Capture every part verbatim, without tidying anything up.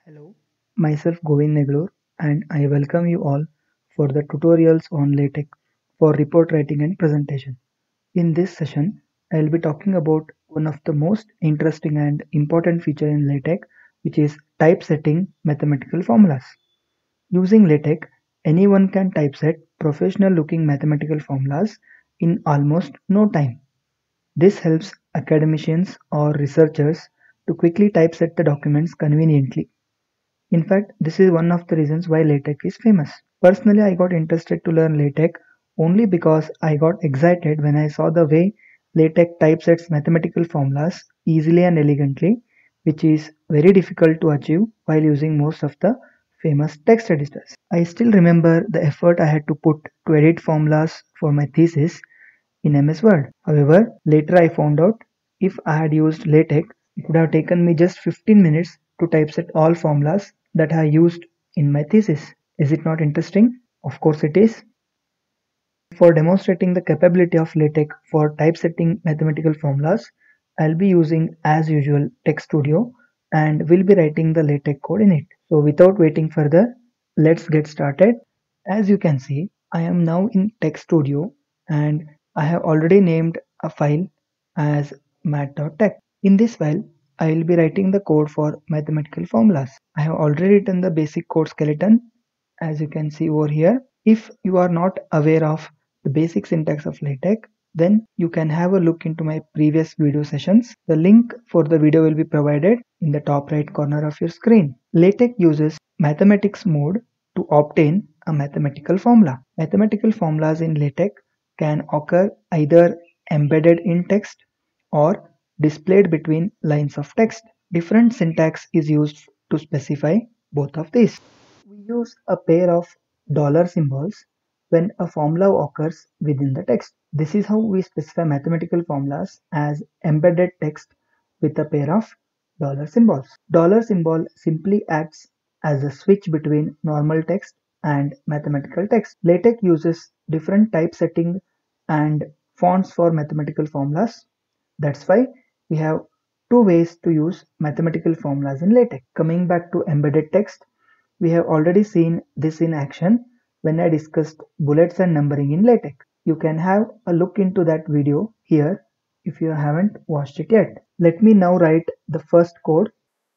Hello, myself Govind Neglur and I welcome you all for the tutorials on LaTeX for report writing and presentation. In this session, I will be talking about one of the most interesting and important feature in LaTeX, which is typesetting mathematical formulas. Using LaTeX, anyone can typeset professional looking mathematical formulas in almost no time. This helps academicians or researchers to quickly typeset the documents conveniently. In fact, this is one of the reasons why LaTeX is famous. Personally, I got interested to learn LaTeX only because I got excited when I saw the way LaTeX typesets mathematical formulas easily and elegantly, which is very difficult to achieve while using most of the famous text editors. I still remember the effort I had to put to edit formulas for my thesis in M S Word. However, later I found out if I had used LaTeX, it would have taken me just fifteen minutes to typeset all formulas that I used in my thesis. Is it not interesting? Of course it is. For demonstrating the capability of LaTeX for typesetting mathematical formulas, I'll be using as usual TeXtStudio and will be writing the LaTeX code in it. So without waiting further, let's get started. As you can see, I am now in TeXtStudio and I have already named a file as math.tex. In this file, I will be writing the code for mathematical formulas. I have already written the basic code skeleton as you can see over here. If you are not aware of the basic syntax of LaTeX, then you can have a look into my previous video sessions. The link for the video will be provided in the top right corner of your screen. LaTeX uses mathematics mode to obtain a mathematical formula. Mathematical formulas in LaTeX can occur either embedded in text or displayed between lines of text. Different syntax is used to specify both of these. We use a pair of dollar symbols when a formula occurs within the text. This is how we specify mathematical formulas as embedded text with a pair of dollar symbols. Dollar symbol simply acts as a switch between normal text and mathematical text. LaTeX uses different typesetting and fonts for mathematical formulas. That's why we have two ways to use mathematical formulas in LaTeX. Coming back to embedded text, we have already seen this in action when I discussed bullets and numbering in LaTeX. You can have a look into that video here if you haven't watched it yet. Let me now write the first code.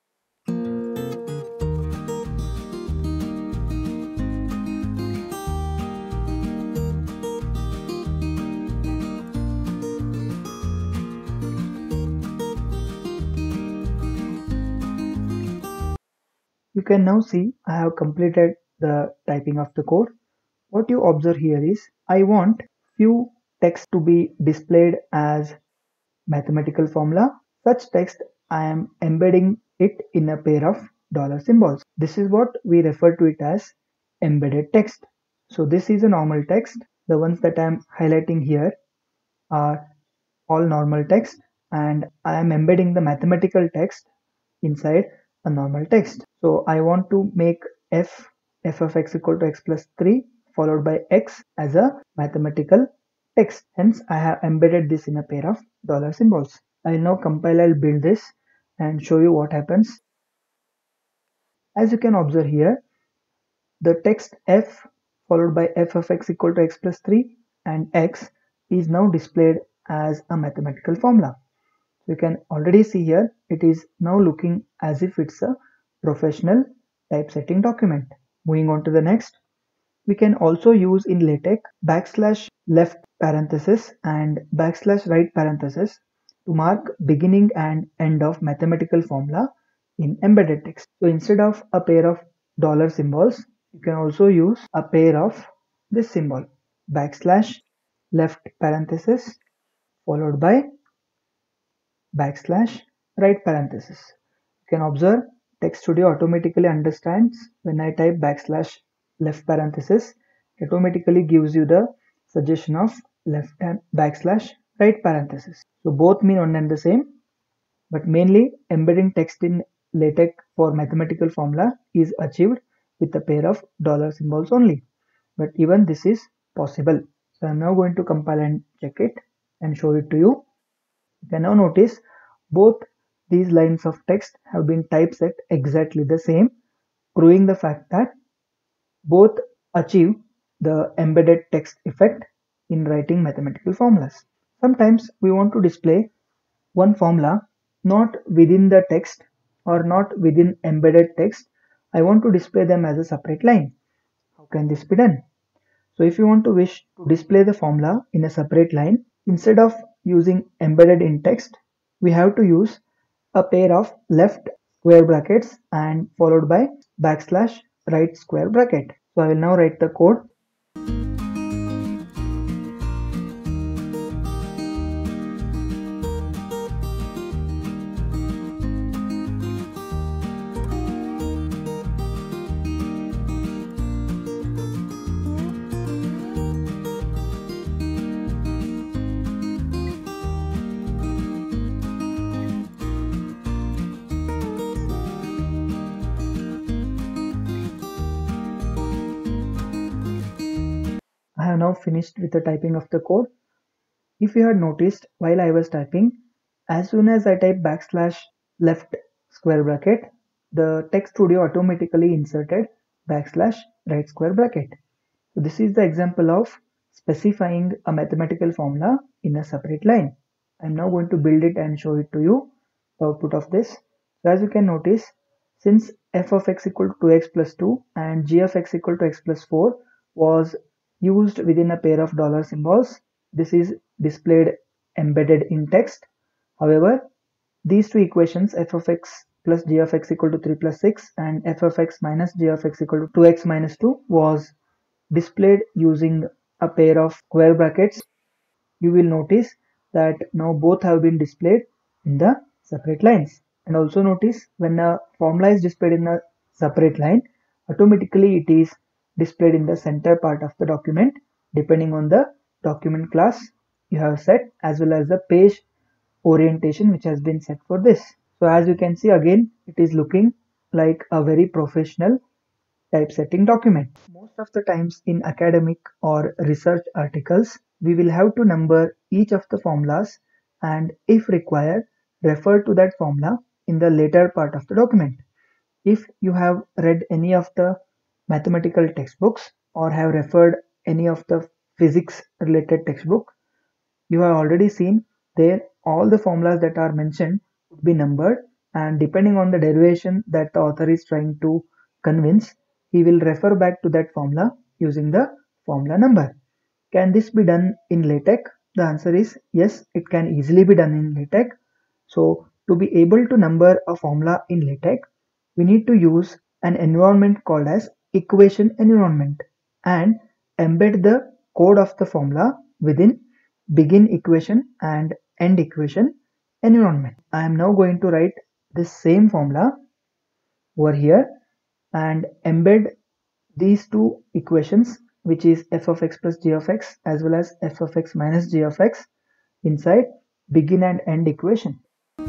You can now see I have completed the typing of the code. What you observe here is I want few text to be displayed as mathematical formula. Such text I am embedding it in a pair of dollar symbols. This is what we refer to it as embedded text. So this is a normal text. The ones that I am highlighting here are all normal text and I am embedding the mathematical text inside a normal text. So I want to make f f of x equal to x plus three followed by x as a mathematical text. Hence I have embedded this in a pair of dollar symbols. I will now compile and build this and show you what happens. As you can observe here, the text f followed by f of x equal to x plus three and x is now displayed as a mathematical formula. You can already see here it is now looking as if it's a professional typesetting document. Moving on to the next, we can also use in LaTeX backslash left parenthesis and backslash right parenthesis to mark beginning and end of mathematical formula in embedded text. So instead of a pair of dollar symbols, you can also use a pair of this symbol backslash left parenthesis followed by backslash right parenthesis. You can observe TeXtStudio automatically understands when I type backslash left parenthesis, it automatically gives you the suggestion of left and backslash right parenthesis. So both mean one and the same, but mainly embedding text in LaTeX for mathematical formula is achieved with a pair of dollar symbols only. But even this is possible. So I am now going to compile and check it and show it to you. You can now notice both these lines of text have been typeset exactly the same, proving the fact that both achieve the embedded text effect in writing mathematical formulas. Sometimes we want to display one formula not within the text or not within embedded text. I want to display them as a separate line. How can this be done? So if you want to wish to display the formula in a separate line, instead of using embedded in text, we have to use a pair of left square brackets and followed by backslash right square bracket. So I will now write the code. I have now finished with the typing of the code. If you had noticed while I was typing, as soon as I type backslash left square bracket, the Text Studio automatically inserted backslash right square bracket. So this is the example of specifying a mathematical formula in a separate line. I'm now going to build it and show it to you, the output of this. So as you can notice, since f of x equal to two x plus two and g of x equal to x plus four was used within a pair of dollar symbols, this is displayed embedded in text. However, these two equations, f of x plus g of x equal to three plus six and f of x minus g of x equal to two x minus two, was displayed using a pair of square brackets. You will notice that now both have been displayed in the separate lines. And also notice when a formula is displayed in a separate line, automatically it is displayed in the center part of the document depending on the document class you have set as well as the page orientation which has been set for this. So as you can see, again it is looking like a very professional typesetting document. Most of the times in academic or research articles, we will have to number each of the formulas and if required, refer to that formula in the later part of the document. If you have read any of the mathematical textbooks or have referred any of the physics related textbook, you have already seen there all the formulas that are mentioned would be numbered, and depending on the derivation that the author is trying to convince, he will refer back to that formula using the formula number. Can this be done in LaTeX? The answer is yes, it can easily be done in LaTeX. So to be able to number a formula in LaTeX, we need to use an environment called as equation environment and embed the code of the formula within begin equation and end equation environment. I am now going to write this same formula over here and embed these two equations, which is f of x plus g of x as well as f of x minus g of x, inside begin and end equation.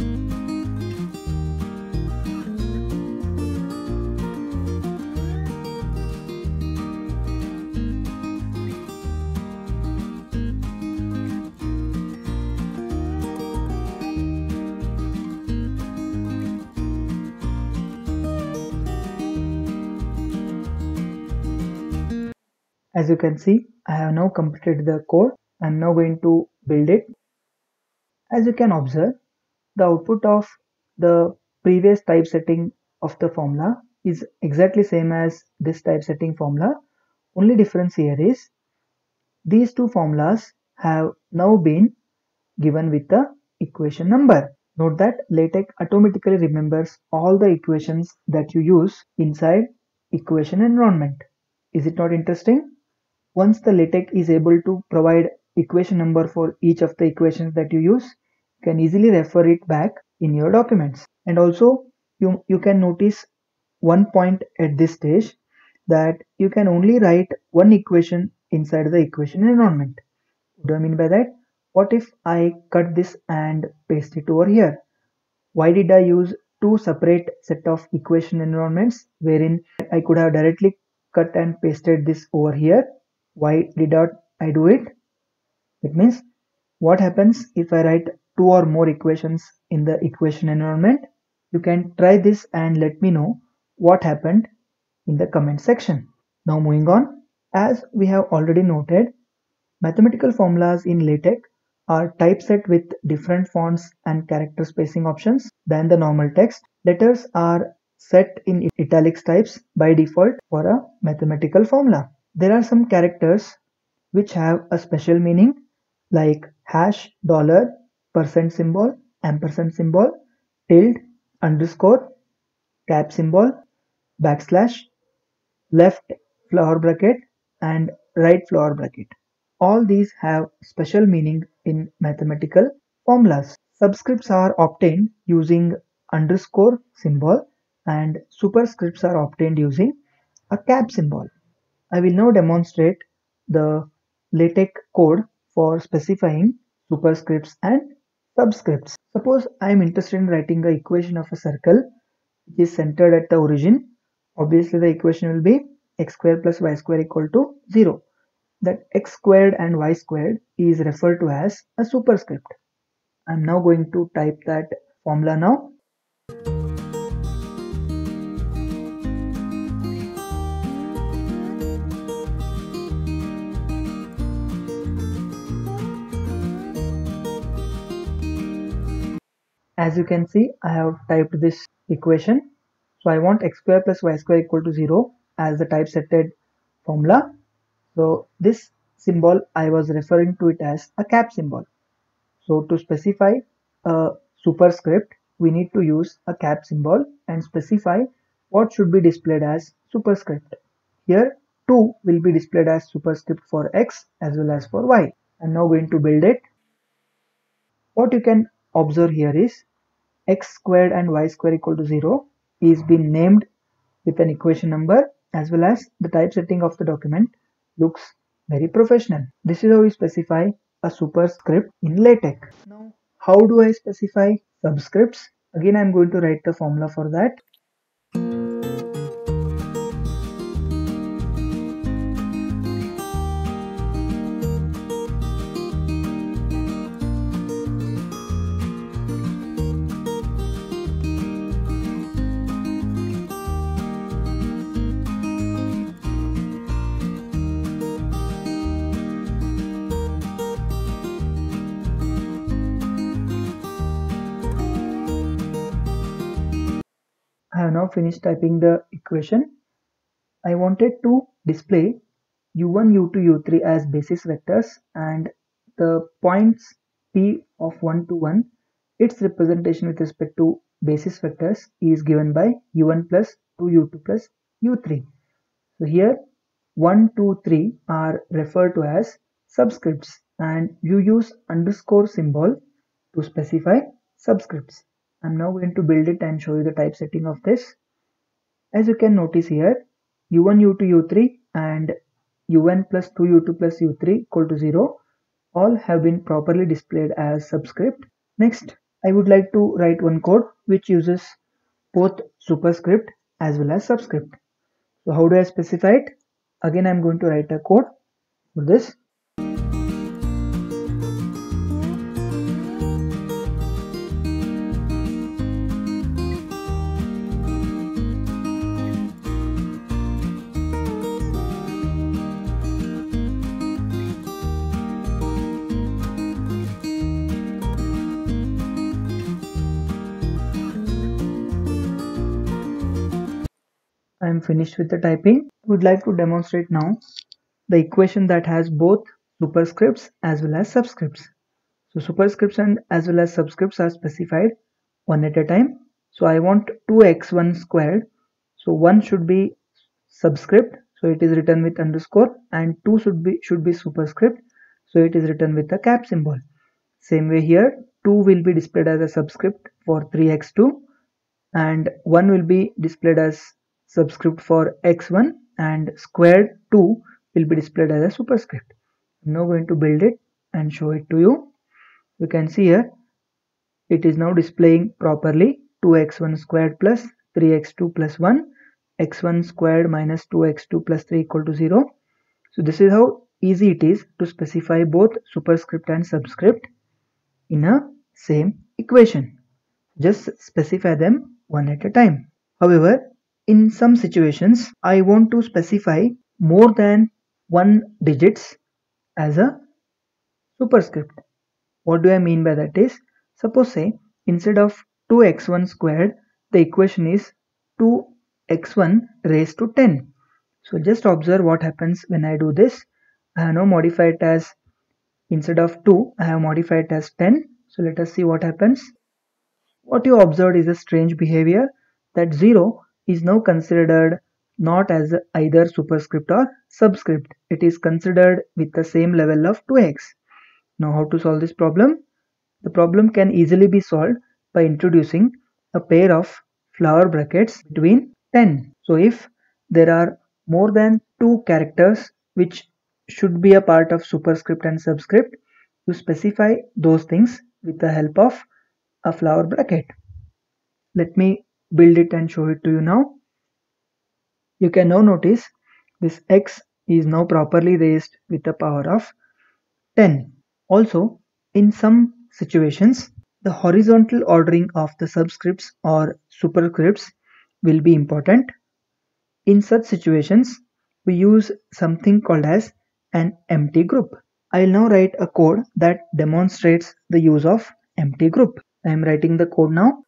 As you can see, I have now completed the code. I am now going to build it. As you can observe, the output of the previous typesetting of the formula is exactly same as this typesetting formula. Only difference here is these two formulas have now been given with the equation number. Note that LaTeX automatically remembers all the equations that you use inside equation environment. Is it not interesting? Once the LaTeX is able to provide equation number for each of the equations that you use, you can easily refer it back in your documents. And also you, you can notice one point at this stage, that you can only write one equation inside the equation environment. What do I mean by that? What if I cut this and paste it over here? Why did I use two separate set of equation environments wherein I could have directly cut and pasted this over here? Why did not I do it? It means what happens if I write two or more equations in the equation environment? You can try this and let me know what happened in the comment section. Now moving on, as we have already noted, mathematical formulas in LaTeX are typeset with different fonts and character spacing options than the normal text. Letters are set in italics types by default for a mathematical formula. There are some characters which have a special meaning like hash, dollar, percent symbol, ampersand symbol, tilde, underscore, cap symbol, backslash, left flower bracket and right flower bracket. All these have special meaning in mathematical formulas. Subscripts are obtained using underscore symbol and superscripts are obtained using a cap symbol. I will now demonstrate the LaTeX code for specifying superscripts and subscripts. Suppose I am interested in writing the equation of a circle which is centered at the origin. Obviously the equation will be x squared plus y squared equal to zero. That x squared and y squared is referred to as a superscript. I am now going to type that formula now. As you can see, I have typed this equation. So I want x squared plus y squared equal to zero as the typesetted formula. So this symbol I was referring to it as a cap symbol. So to specify a superscript, we need to use a cap symbol and specify what should be displayed as superscript. Here two will be displayed as superscript for x as well as for y. I'm now going to build it. What you can observe here is x squared and y squared equal to zero is being named with an equation number, as well as the typesetting of the document looks very professional. This is how we specify a superscript in LaTeX. Now, how do I specify subscripts? Again, I'm going to write the formula for that. I have now finished typing the equation. I wanted to display u one, u two, u three as basis vectors, and the points p of one to one, its representation with respect to basis vectors is given by u one plus two u two plus u three. So here one, two, three are referred to as subscripts, and you use underscore symbol to specify subscripts. I'm now going to build it and show you the typesetting of this. As you can notice here, u one, u two, u three and u one plus two u two plus u three equal to zero all have been properly displayed as subscript. Next, I would like to write one code which uses both superscript as well as subscript. So how do I specify it? Again, I'm going to write a code for this. I am finished with the typing. I would like to demonstrate now the equation that has both superscripts as well as subscripts. So superscripts and as well as subscripts are specified one at a time. So I want two x one squared. So one should be subscript, so it is written with underscore, and two should be should be superscript, so it is written with a cap symbol. Same way here, two will be displayed as a subscript for three x two, and one will be displayed as subscript for x one, and squared two will be displayed as a superscript. I'm now going to build it and show it to you. You can see here it is now displaying properly two x one squared plus three x two plus one, x one squared minus two x two plus three equal to zero. So this is how easy it is to specify both superscript and subscript in a same equation. Just specify them one at a time. However, in some situations, I want to specify more than one digits as a superscript. What do I mean by that is, suppose say instead of two x one squared, the equation is two x one raised to ten. So just observe what happens when I do this. I have now modified it as, instead of two, I have modified it as ten. So let us see what happens. What you observed is a strange behavior, that zero is now considered not as either superscript or subscript. It is considered with the same level of two x. Now how to solve this problem? The problem can easily be solved by introducing a pair of flower brackets between ten. So if there are more than two characters which should be a part of superscript and subscript, you specify those things with the help of a flower bracket. Let me build it and show it to you now. You can now notice this x is now properly raised with the power of ten. Also, in some situations, the horizontal ordering of the subscripts or superscripts will be important. In such situations, we use something called as an empty group. I will now write a code that demonstrates the use of empty group. I am writing the code now.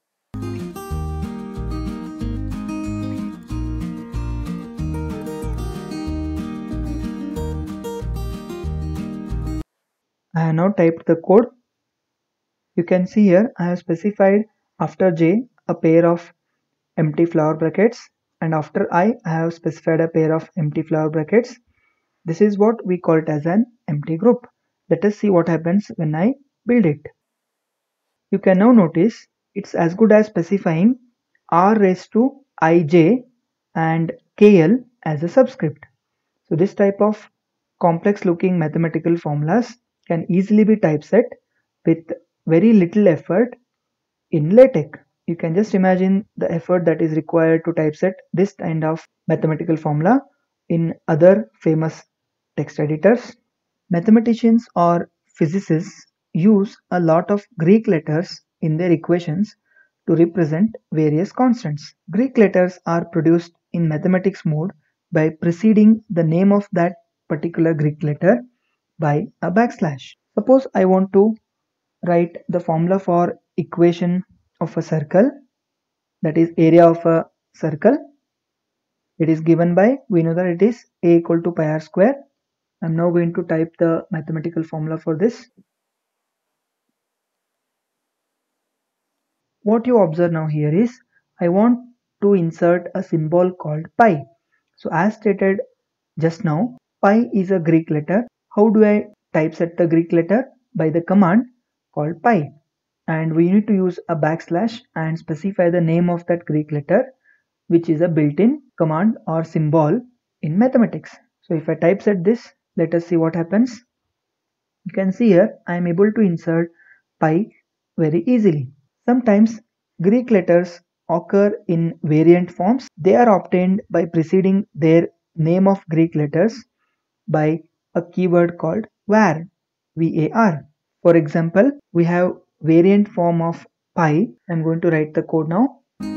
I have now typed the code. You can see here I have specified after j a pair of empty flower brackets, and after I, I have specified a pair of empty flower brackets. This is what we call it as an empty group. Let us see what happens when I build it. You can now notice it's as good as specifying r raised to ij and kl as a subscript. So this type of complex looking mathematical formulas can easily be typeset with very little effort in LaTeX. You can just imagine the effort that is required to typeset this kind of mathematical formula in other famous text editors. Mathematicians or physicists use a lot of Greek letters in their equations to represent various constants. Greek letters are produced in mathematics mode by preceding the name of that particular Greek letter by a backslash. Suppose I want to write the formula for equation of a circle, that is area of a circle. It is given by, we know that it is a equal to pi r square. I am now going to type the mathematical formula for this. What you observe now here is, I want to insert a symbol called pi. So as stated just now, pi is a Greek letter. How do I typeset the Greek letter? By the command called pi. And we need to use a backslash and specify the name of that Greek letter, which is a built-in command or symbol in mathematics. So if I typeset this, let us see what happens. You can see here I am able to insert pi very easily. Sometimes Greek letters occur in variant forms. They are obtained by preceding their name of Greek letters by a keyword called var, V A R. For example, we have variant form of pi. I am going to write the code now.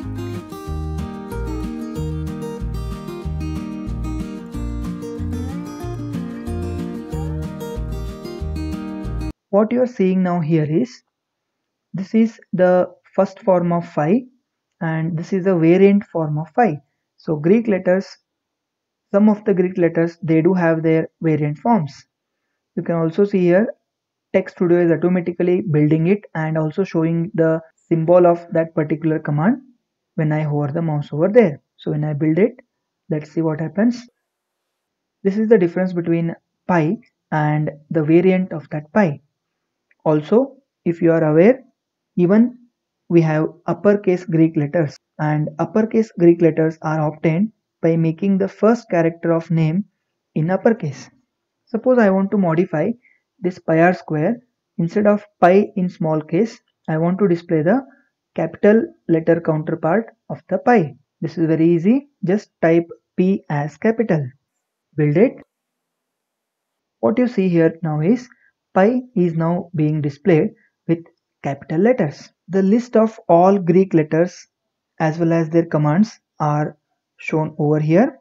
What you are seeing now here is, this is the first form of phi and this is the variant form of phi. So Greek letters, some of the Greek letters, they do have their variant forms. You can also see here Text Studio is automatically building it and also showing the symbol of that particular command when I hover the mouse over there. So when I build it, let's see what happens. This is the difference between pi and the variant of that pi. Also, if you are aware, even we have uppercase Greek letters, and uppercase Greek letters are obtained by making the first character of name in uppercase. Suppose I want to modify this pi r square. Instead of pi in small case, I want to display the capital letter counterpart of the pi. This is very easy. Just type P as capital. Build it. What you see here now is pi is now being displayed with capital letters. The list of all Greek letters as well as their commands are shown over here.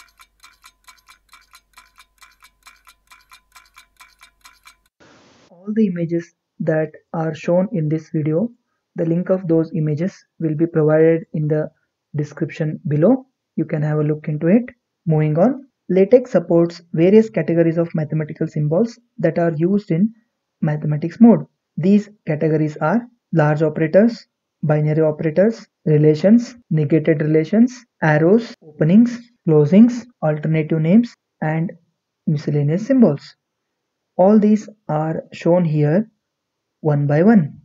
All the images that are shown in this video, the link of those images will be provided in the description below. You can have a look into it. Moving on, LaTeX supports various categories of mathematical symbols that are used in mathematics mode. These categories are large operators, binary operators, relations, negated relations, arrows, openings, closings, alternative names, and miscellaneous symbols. All these are shown here one by one.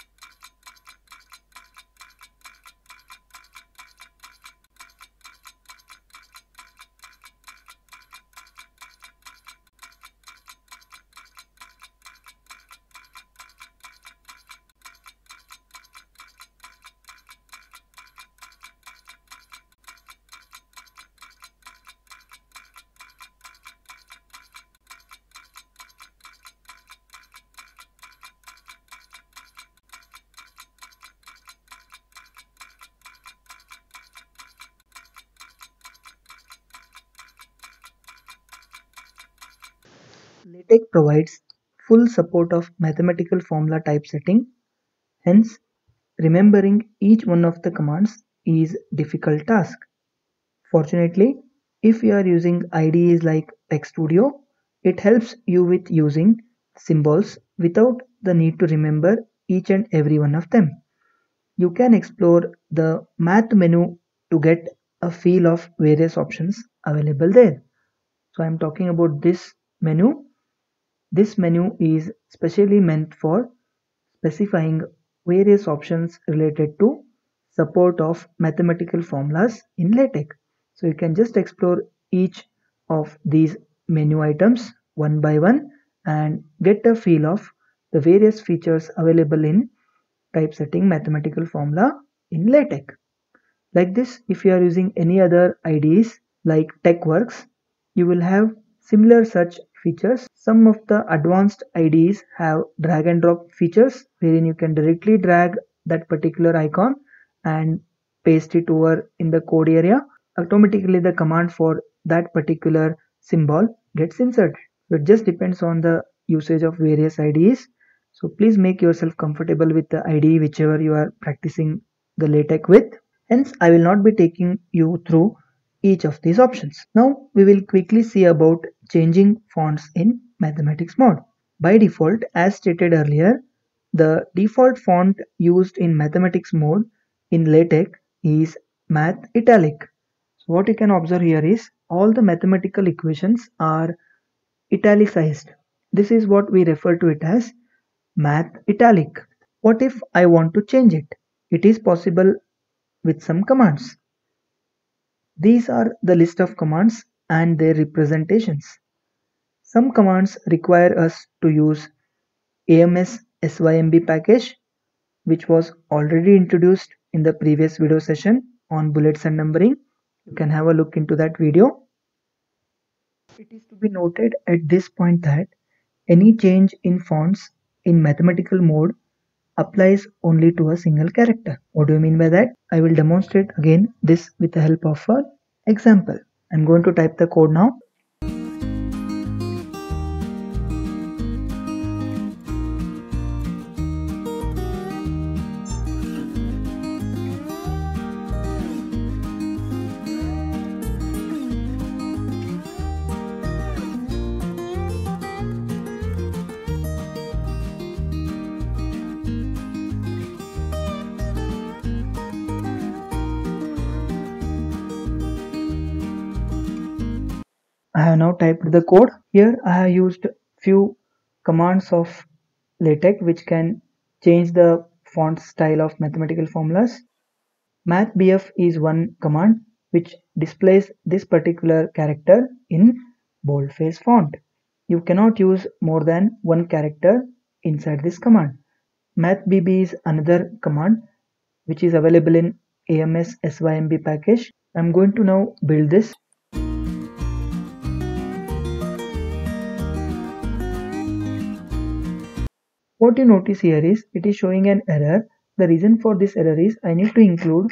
LaTeX provides full support of mathematical formula typesetting, hence remembering each one of the commands is a difficult task. Fortunately, if you are using I D Es like TeXstudio, it helps you with using symbols without the need to remember each and every one of them. You can explore the math menu to get a feel of various options available there. So I am talking about this menu. This menu is specially meant for specifying various options related to support of mathematical formulas in LaTeX. So you can just explore each of these menu items one by one and get a feel of the various features available in typesetting mathematical formula in LaTeX. Like this, if you are using any other I D Es like TeXworks, you will have similar such features. Some of the advanced I D Es have drag and drop features wherein you can directly drag that particular icon and paste it over in the code area. Automatically the command for that particular symbol gets inserted. So it just depends on the usage of various I D Es. So please make yourself comfortable with the I D E whichever you are practicing the LaTeX with. Hence I will not be taking you through each of these options. Now we will quickly see about changing fonts in mathematics mode. By default, as stated earlier, the default font used in mathematics mode in LaTeX is Math Italic. So what you can observe here is all the mathematical equations are italicized. This is what we refer to it as Math Italic. What if I want to change it? It is possible with some commands. These are the list of commands and their representations. Some commands require us to use A M S S Y M B package, which was already introduced in the previous video session on bullets and numbering. You can have a look into that video. It is to be noted at this point that any change in fonts in mathematical mode applies only to a single character. What do you mean by that? I will demonstrate again this with the help of an example. I'm going to type the code now. I have now typed the code. Here I have used few commands of LaTeX which can change the font style of mathematical formulas. MathBF is one command which displays this particular character in boldface font. You cannot use more than one character inside this command. MathBB is another command which is available in A M S S Y M B package. I am going to now build this. What you notice here is it is showing an error. The reason for this error is I need to include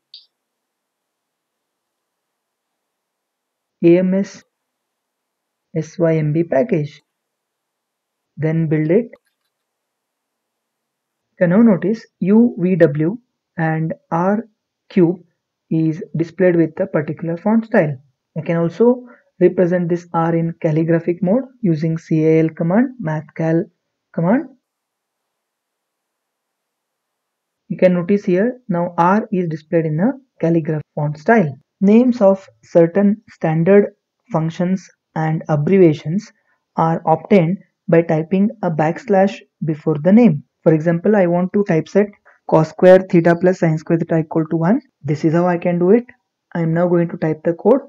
A M S S Y M B package, then build it. You can now notice U V W and R cube is displayed with a particular font style. I can also represent this R in calligraphic mode using cal command, mathcal command. You can notice here now R is displayed in a calligraph font style. Names of certain standard functions and abbreviations are obtained by typing a backslash before the name. For example, I want to typeset cos square theta plus sin square theta equal to one. This is how I can do it. I am now going to type the code.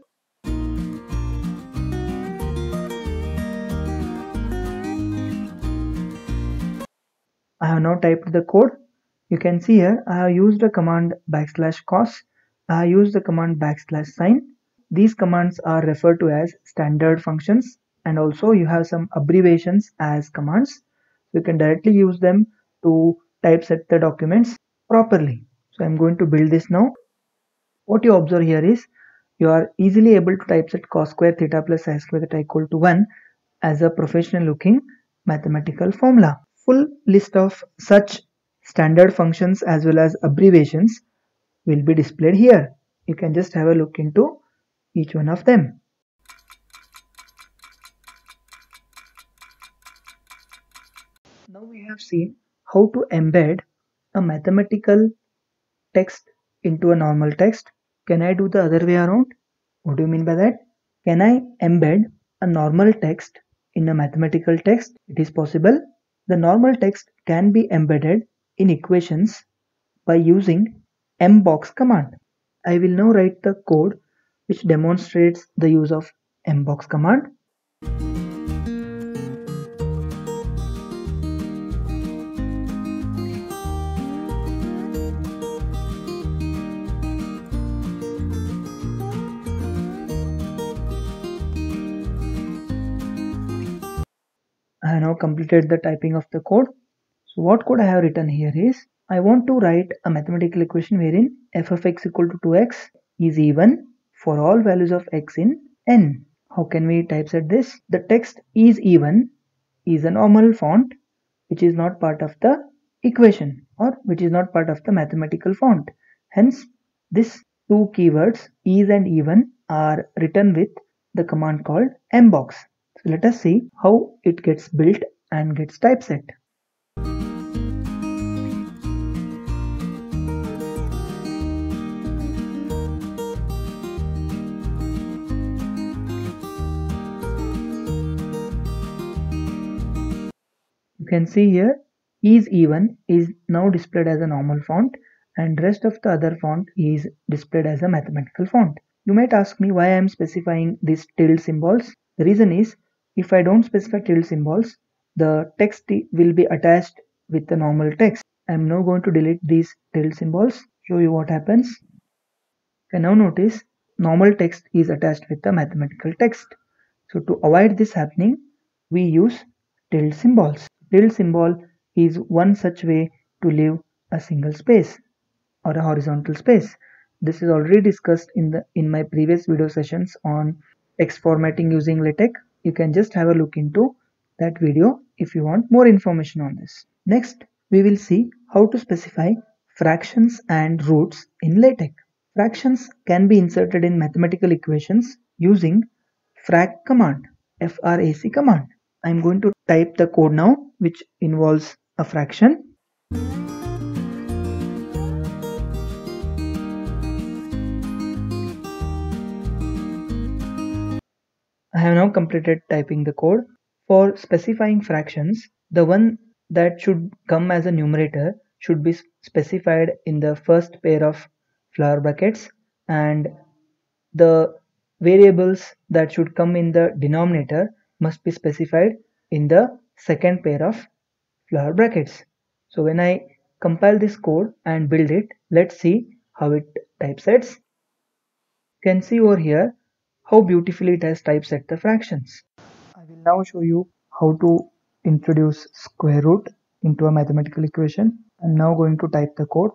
I have now typed the code. You can see here I have used the command backslash cos. I have used the command backslash sin. These commands are referred to as standard functions, and also you have some abbreviations as commands. You can directly use them to typeset the documents properly. So I'm going to build this now. What you observe here is you are easily able to typeset cos square theta plus sin square theta equal to one as a professional looking mathematical formula. Full list of such standard functions as well as abbreviations will be displayed here. You can just have a look into each one of them. Now we have seen how to embed a mathematical text into a normal text. Can I do the other way around? What do you mean by that? Can I embed a normal text in a mathematical text? It is possible. The normal text can be embedded in equations by using mbox command. I will now write the code which demonstrates the use of mbox command. I have now completed the typing of the code. So what code I have written here is I want to write a mathematical equation wherein f of x equal to two x is even for all values of x in n. How can we typeset this? The text is even is a normal font which is not part of the equation or which is not part of the mathematical font. Hence, these two keywords is and even are written with the command called mbox. So let us see how it gets built and gets typeset. You can see here is even is now displayed as a normal font and rest of the other font is displayed as a mathematical font. You might ask me why I am specifying these tilde symbols. The reason is if I don't specify tilde symbols, the text will be attached with the normal text. I am now going to delete these tilde symbols, show you what happens. You can now notice normal text is attached with the mathematical text. So to avoid this happening, we use tilde symbols. Tilde symbol is one such way to leave a single space or a horizontal space. This is already discussed in the in my previous video sessions on text formatting using LaTeX. You can just have a look into that video if you want more information on this. Next, we will see how to specify fractions and roots in LaTeX. Fractions can be inserted in mathematical equations using frac command, F R A C command. I am going to type the code now which involves a fraction. I have now completed typing the code. For specifying fractions, the one that should come as a numerator should be specified in the first pair of flower brackets, and the variables that should come in the denominator must be specified in the second pair of flower brackets. So when I compile this code and build it, let's see how it typesets. You can see over here how beautifully it has typeset the fractions. I will now show you how to introduce square root into a mathematical equation. I'm now going to type the code.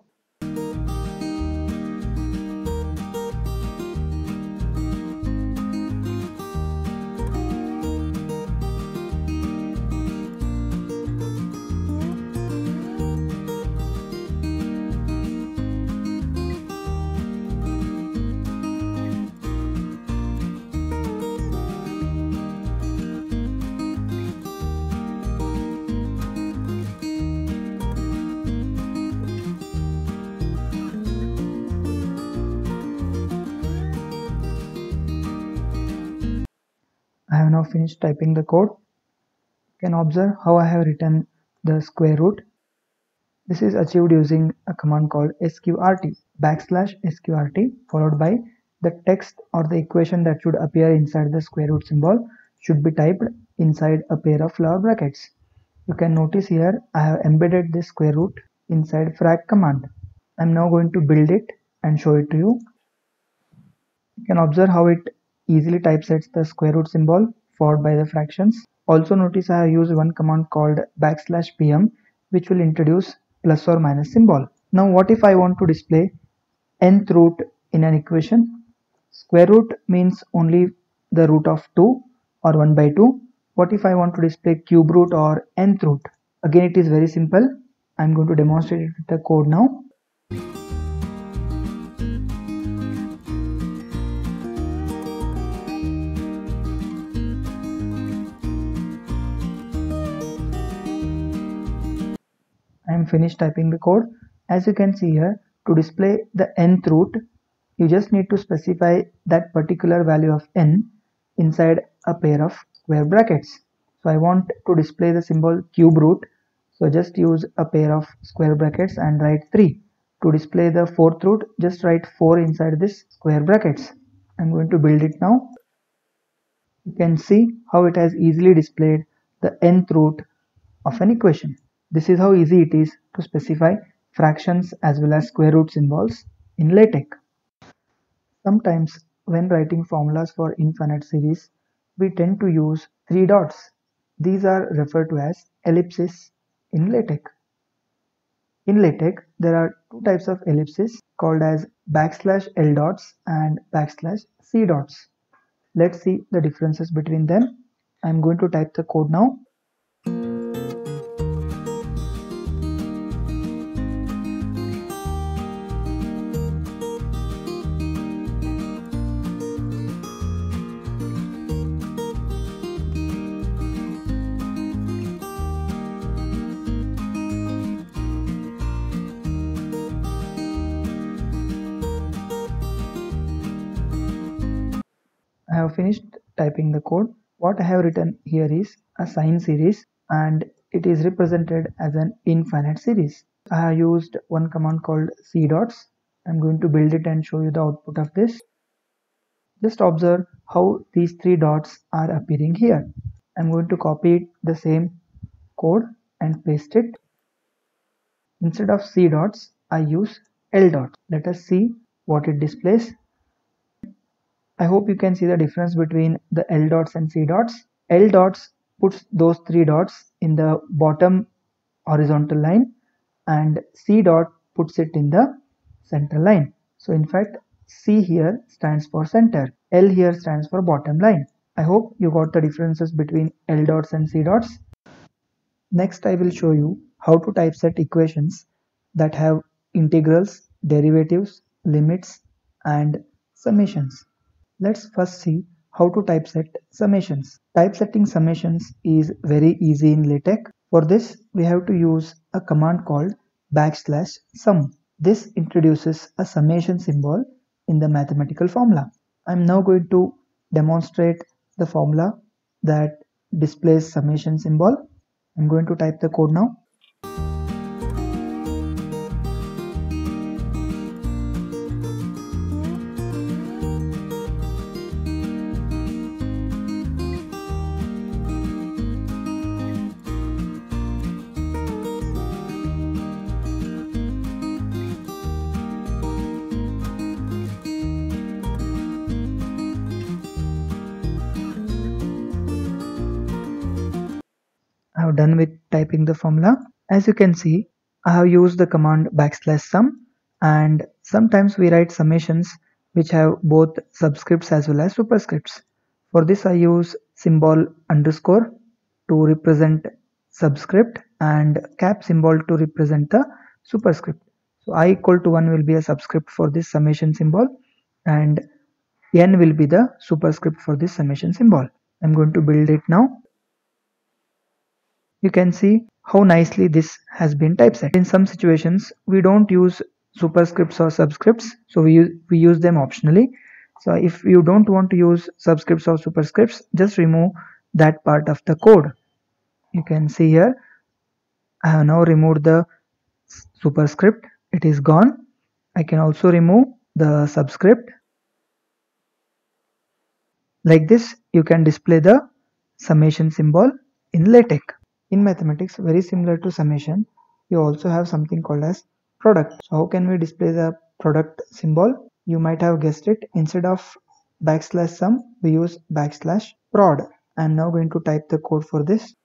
I have now finished typing the code. You can observe how I have written the square root. This is achieved using a command called sqrt, backslash sqrt, followed by the text or the equation that should appear inside the square root symbol should be typed inside a pair of flower brackets. You can notice here I have embedded this square root inside frac command. I am now going to build it and show it to you. You can observe how it easily typesets the square root symbol followed by the fractions. Also notice I have used one command called backslash pm, which will introduce plus or minus symbol. Now what if I want to display nth root in an equation? Square root means only the root of two or one by two. What if I want to display cube root or nth root? Again, it is very simple. I am going to demonstrate it with the code now. I am finished typing the code. As you can see here, to display the nth root, you just need to specify that particular value of n inside a pair of square brackets. So I want to display the symbol cube root, so just use a pair of square brackets and write three. To display the fourth root, just write four inside this square brackets. I'm going to build it now. You can see how it has easily displayed the nth root of an equation. This is how easy it is to specify fractions as well as square root symbols in LaTeX. Sometimes when writing formulas for infinite series, we tend to use three dots. These are referred to as ellipses in LaTeX. In LaTeX, there are two types of ellipses called as backslash L dots and backslash C dots. Let's see the differences between them. I'm going to type the code now. I have finished typing the code. What I have written here is a sine series and it is represented as an infinite series. I have used one command called C dots. I'm going to build it and show you the output of this. Just observe how these three dots are appearing here. I'm going to copy the same code and paste it. Instead of C dots, I use L dots. Let us see what it displays. I hope you can see the difference between the L dots and C dots. L dots puts those three dots in the bottom horizontal line and C dot puts it in the center line. So in fact, C here stands for center, L here stands for bottom line. I hope you got the differences between L dots and C dots. Next, I will show you how to typeset equations that have integrals, derivatives, limits, and summations. Let's first see how to typeset summations. Typesetting summations is very easy in LaTeX. For this, we have to use a command called backslash sum. This introduces a summation symbol in the mathematical formula. I'm now going to demonstrate the formula that displays summation symbol. I'm going to type the code now. I have done with typing the formula. As you can see, I have used the command backslash sum, and sometimes we write summations which have both subscripts as well as superscripts. For this I use symbol underscore to represent subscript and cap symbol to represent the superscript. So I equal to one will be a subscript for this summation symbol, and n will be the superscript for this summation symbol. I'm going to build it now. You can see how nicely this has been typeset. In some situations we don't use superscripts or subscripts, so we use, we use them optionally. So if you don't want to use subscripts or superscripts, just remove that part of the code. You can see here I have now removed the superscript, it is gone. I can also remove the subscript. Like this you can display the summation symbol in LaTeX. In mathematics, very similar to summation, you also have something called as product. So how can we display the product symbol? You might have guessed it. Instead of backslash sum, we use backslash prod. I am now going to type the code for this.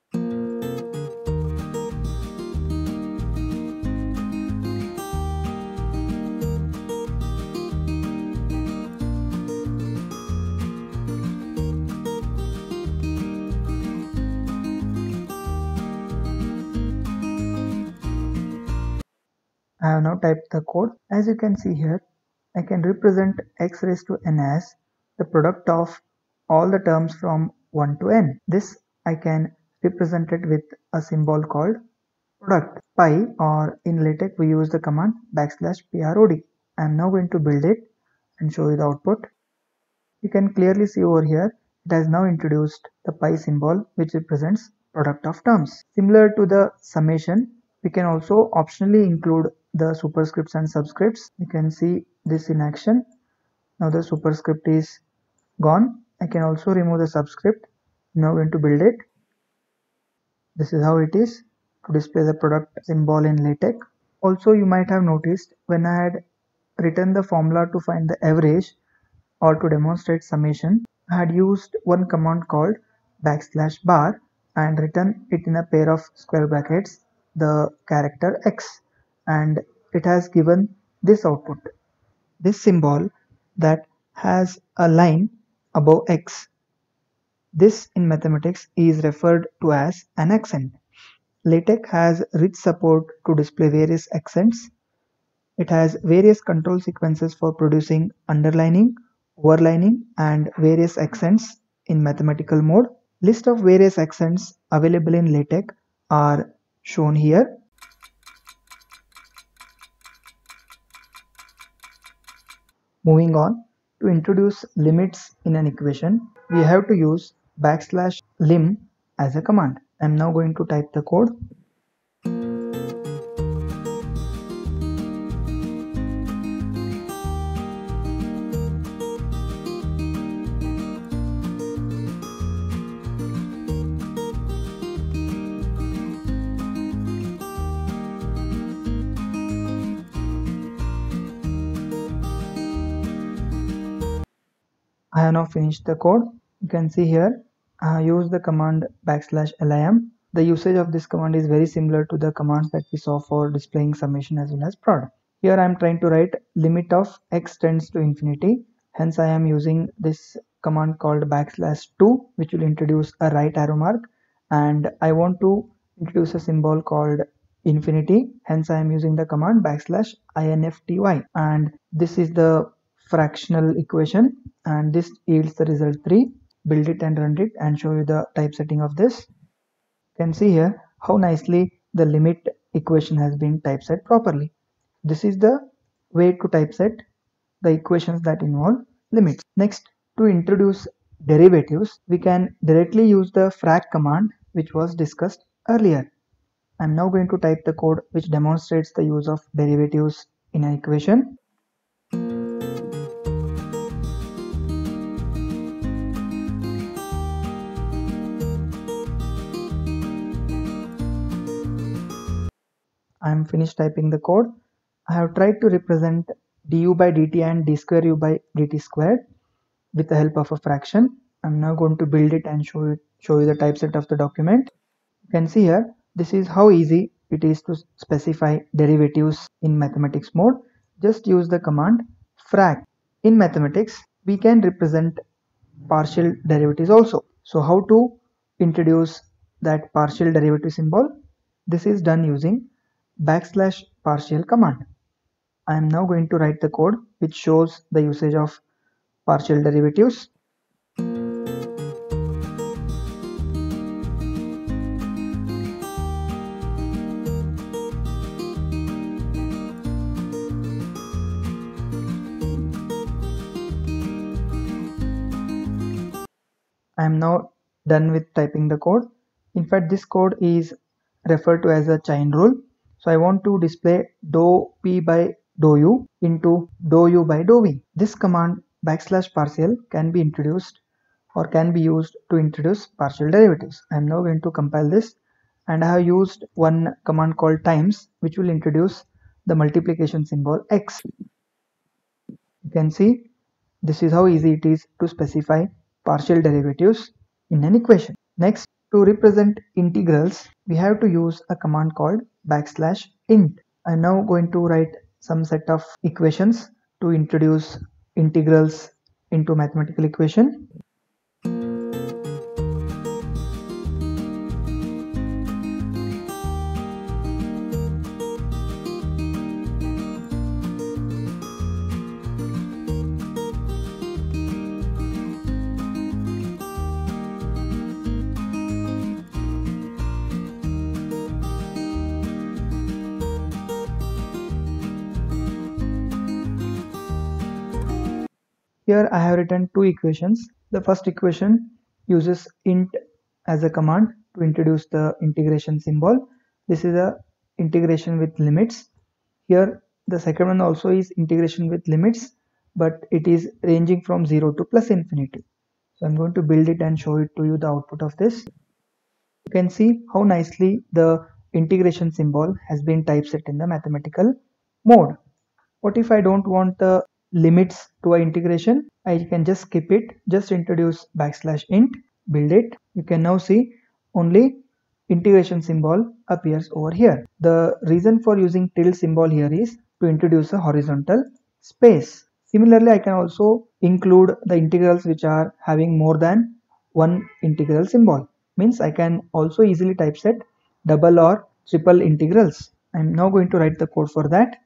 I have now typed the code. As you can see here, I can represent x raised to n as the product of all the terms from one to n. This I can represent it with a symbol called product pi, or in LaTeX we use the command backslash prod. I am now going to build it and show you the output. You can clearly see over here it has now introduced the pi symbol which represents product of terms. Similar to the summation, we can also optionally include the superscripts and subscripts. You can see this in action. Now the superscript is gone. I can also remove the subscript. I'm now going to build it. This is how it is to display the product symbol in LaTeX. Also, you might have noticed when I had written the formula to find the average or to demonstrate summation, I had used one command called backslash bar and written it in a pair of square brackets the character x, and it has given this output. This symbol that has a line above x, this in mathematics is referred to as an accent. LaTeX has rich support to display various accents. It has various control sequences for producing underlining, overlining, and various accents in mathematical mode. List of various accents available in LaTeX are shown here. Moving on, to introduce limits in an equation, we have to use backslash lim as a command. I am now going to type the code. I have now finished the code. You can see here I have used the command backslash lim. The usage of this command is very similar to the commands that we saw for displaying summation as well as prod. Here I am trying to write limit of x tends to infinity. Hence I am using this command called backslash two, which will introduce a right arrow mark, and I want to introduce a symbol called infinity. Hence I am using the command backslash infty, and this is the fractional equation, and this yields the result three. Build it and run it and show you the typesetting of this. You can see here how nicely the limit equation has been typeset properly. This is the way to typeset the equations that involve limits. Next, to introduce derivatives, we can directly use the frac command which was discussed earlier. I am now going to type the code which demonstrates the use of derivatives in an equation. I am finished typing the code. I have tried to represent du by dt and d square u by dt squared with the help of a fraction. I am now going to build it and show it, show you the typeset of the document. You can see here This is how easy it is to specify derivatives in mathematics mode. Just use the command frac. In mathematics, we can represent partial derivatives also. So how to introduce that partial derivative symbol? This is done using backslash partial command. I am now going to write the code which shows the usage of partial derivatives. I am now done with typing the code. In fact, this code is referred to as a chain rule. So I want to display dou p by dou u into dou u by dou v. This command backslash partial can be introduced or can be used to introduce partial derivatives. I am now going to compile this, and I have used one command called times, which will introduce the multiplication symbol x. You can see this is how easy it is to specify partial derivatives in an equation. Next, to represent integrals, we have to use a command called backslash int. I am now going to write some set of equations to introduce integrals into mathematical equation. Here I have written two equations. The first equation uses int as a command to introduce the integration symbol. This is a integration with limits. Here the second one also is integration with limits, but it is ranging from zero to plus infinity. So I'm going to build it and show it to you, the output of this. You can see how nicely the integration symbol has been typeset in the mathematical mode. What if I don't want the limits to an integration? I can just skip it, just introduce backslash int, build it. You can now see only integration symbol appears over here. The reason for using tilde symbol here is to introduce a horizontal space. Similarly, I can also include the integrals which are having more than one integral symbol. Means I can also easily typeset double or triple integrals. I am now going to write the code for that.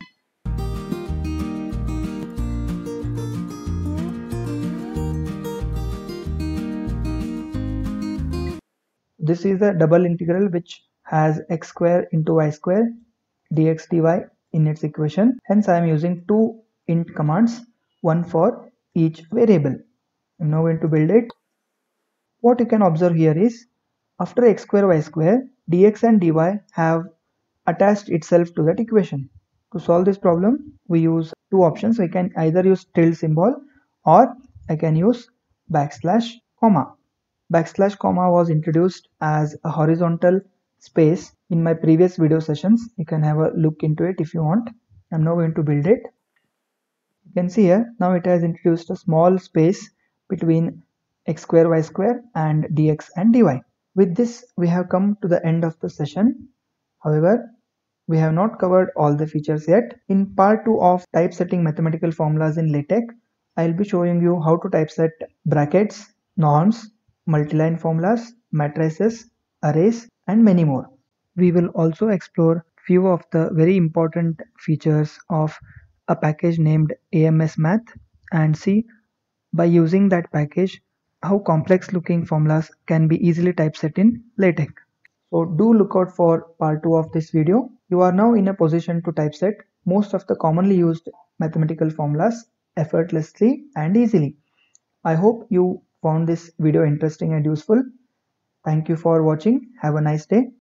This is a double integral which has x square into y square dx dy in its equation. Hence I am using two int commands, one for each variable. I am now going to build it. What you can observe here is after x square y square, dx and dy have attached itself to that equation. To solve this problem, we use two options. We can either use tilde symbol or I can use backslash comma. Backslash comma was introduced as a horizontal space in my previous video sessions. You can have a look into it if you want. I'm now going to build it. You can see here, now it has introduced a small space between x square y square and dx and dy. With this, we have come to the end of the session. However, we have not covered all the features yet. In part two of typesetting mathematical formulas in LaTeX, I will be showing you how to typeset brackets, norms, multiline formulas, matrices, arrays, and many more. We will also explore few of the very important features of a package named A M S Math and see by using that package how complex looking formulas can be easily typeset in LaTeX. So do look out for part two of this video. You are now in a position to typeset most of the commonly used mathematical formulas effortlessly and easily. I hope you found this video interesting and useful. Thank you for watching. Have a nice day.